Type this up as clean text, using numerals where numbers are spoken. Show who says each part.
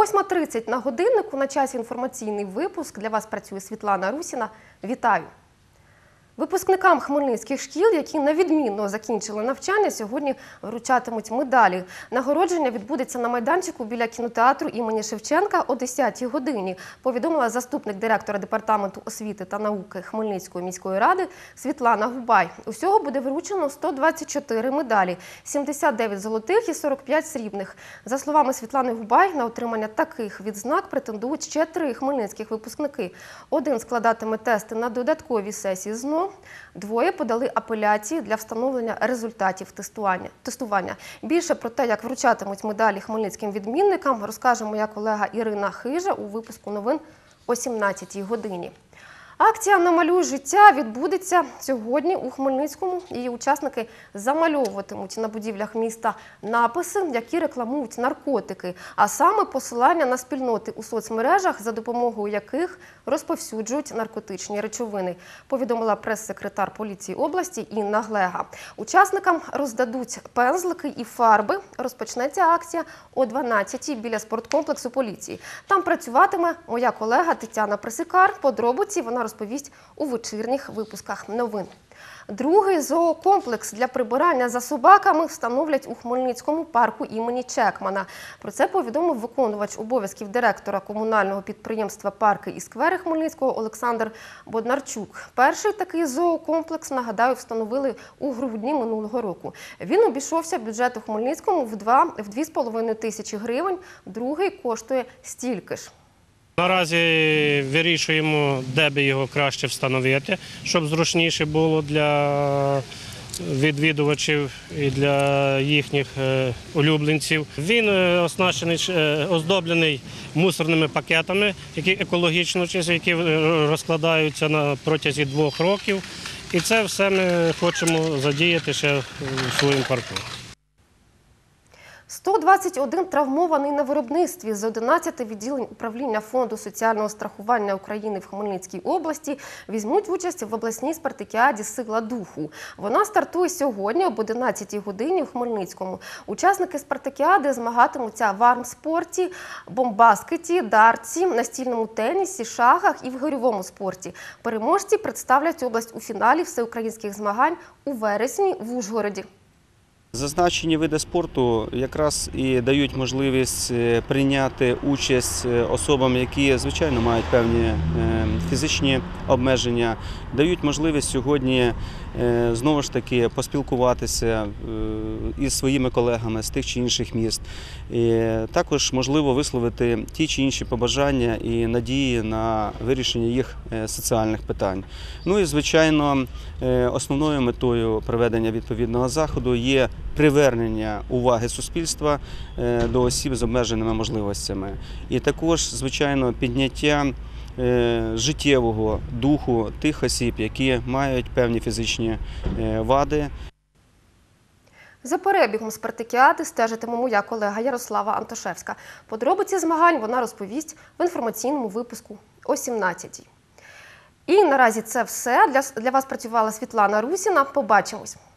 Speaker 1: 8:30 на годиннику, на часі інформаційний випуск. Для вас працює Світлана Русіна. Вітаю! Випускникам хмельницьких шкіл, які навідмінно закінчили навчання, сьогодні вручатимуть медалі. Нагородження відбудеться на майданчику біля кінотеатру імені Шевченка о 10-й годині, повідомила заступник директора Департаменту освіти та науки Хмельницької міської ради Світлана Губай. Усього буде вручено 124 медалі, 79 золотих і 45 срібних. За словами Світлани Губай, на отримання таких відзнак претендують ще 3 хмельницьких випускники. Один складатиме тести на додатковій сесії ЗНО, 2 подали апеляції для встановлення результатів тестування. Більше про те, як вручатимуть медалі хмельницьким відмінникам, розкаже моя колега Ірина Хижа у випуску новин о 17-й годині. Акція «Намалюй життя» відбудеться сьогодні у Хмельницькому. Її учасники замальовуватимуть на будівлях міста написи, які рекламують наркотики, а саме посилання на спільноти у соцмережах, за допомогою яких розповсюджують наркотичні речовини, повідомила прес-секретар поліції області Інна Глега. Учасникам роздадуть пензлики і фарби. Розпочнеться акція о 12-й біля спорткомплексу поліції. Там працюватиме моя колега Тетяна Пресикар. Подробиці вона розповість у вечірніх випусках новин. Другий зоокомплекс для прибирання за собаками встановлять у Хмельницькому парку імені Чекмана. Про це повідомив виконувач обов'язків директора комунального підприємства «Парки і сквери» Хмельницького Олександр Боднарчук. Перший такий зоокомплекс, нагадаю, встановили у грудні минулого року. Він обійшовся бюджету Хмельницькому в 2,5 тисячі гривень, другий коштує стільки ж.
Speaker 2: Наразі вирішуємо, де би його краще встановити, щоб зручніше було для відвідувачів і для їхніх улюбленців. Він оздоблений мусорними пакетами, які екологічно чисті, які розкладаються на протязі 2 років. І це все ми хочемо задіяти ще в своєму парку.
Speaker 1: 121 травмований на виробництві з 11 відділень управління Фонду соціального страхування України в Хмельницькій області візьмуть участь в обласній спартакіаді «Сила духу». Вона стартує сьогодні об 11-й годині у Хмельницькому. Учасники спартакіади змагатимуться в армспорті, бомбаскеті, дартсі, настільному тенісі, шахах і в гирьовому спорті. Переможці представлять область у фіналі всеукраїнських змагань у вересні в Ужгороді.
Speaker 3: Зазначені види спорту якраз і дають можливість прийняти участь особам, які, звичайно, мають певні фізичні обмеження, дають можливість сьогодні знову ж таки поспілкуватися із своїми колегами з тих чи інших міст. І також можливо висловити ті чи інші побажання і надії на вирішення їх соціальних питань. Ну і, звичайно, основною метою проведення відповідного заходу є привернення уваги суспільства до осіб з обмеженими можливостями. І також, звичайно, підняття життєвого духу тих осіб, які мають певні фізичні вади.
Speaker 1: За перебігом спартакіади стежитиме моя колега Ярослава Антошевська. Подробиці змагань вона розповість в інформаційному випуску о 17-й. І наразі це все. Для вас працювала Світлана Русіна. Побачимось!